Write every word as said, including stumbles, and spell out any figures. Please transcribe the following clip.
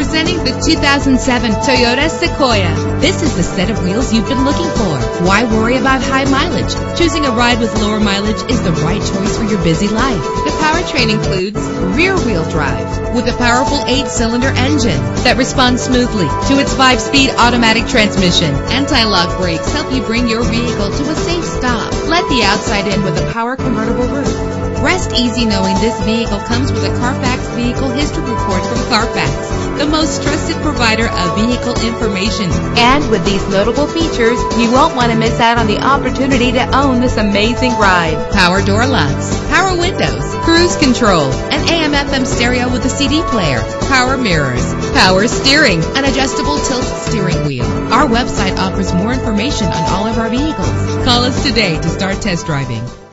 Presenting the two thousand seven Toyota Sequoia. This is the set of wheels you've been looking for. Why worry about high mileage? Choosing a ride with lower mileage is the right choice for your busy life. The powertrain includes rear-wheel drive with a powerful eight-cylinder engine that responds smoothly to its five-speed automatic transmission. Anti-lock brakes help you bring your vehicle to a safe stop. Let the outside in with a power convertible roof. Rest easy knowing this vehicle comes with a Carfax Vehicle History Report from Carfax, the most trusted provider of vehicle information. And with these notable features, you won't want to miss out on the opportunity to own this amazing ride. Power door locks, power windows, cruise control, an A M F M stereo with a C D player, power mirrors, power steering, an adjustable tilt steering wheel. Our website offers more information on all of our vehicles. Call us today to start test driving.